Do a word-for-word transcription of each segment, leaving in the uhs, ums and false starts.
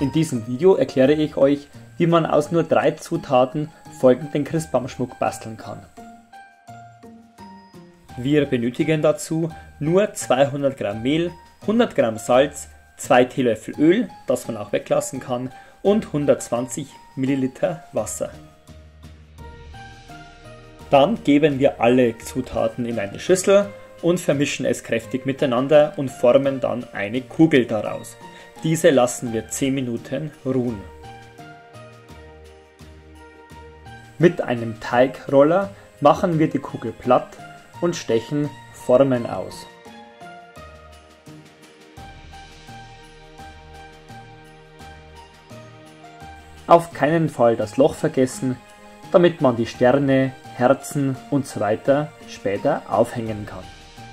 In diesem Video erkläre ich euch, wie man aus nur drei Zutaten folgenden Christbaumschmuck basteln kann. Wir benötigen dazu nur zweihundert Gramm Mehl, hundert Gramm Salz, zwei Teelöffel Öl, das man auch weglassen kann, und hundertzwanzig Milliliter Wasser. Dann geben wir alle Zutaten in eine Schüssel und vermischen es kräftig miteinander und formen dann eine Kugel daraus. Diese lassen wir zehn Minuten ruhen. Mit einem Teigroller machen wir die Kugel platt und stechen Formen aus. Auf keinen Fall das Loch vergessen, damit man die Sterne, Herzen und so weiter später aufhängen kann.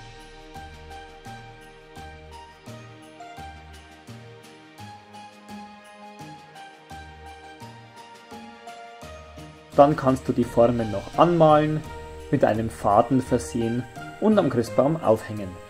Dann kannst du die Formen noch anmalen, mit einem Faden versehen und am Christbaum aufhängen.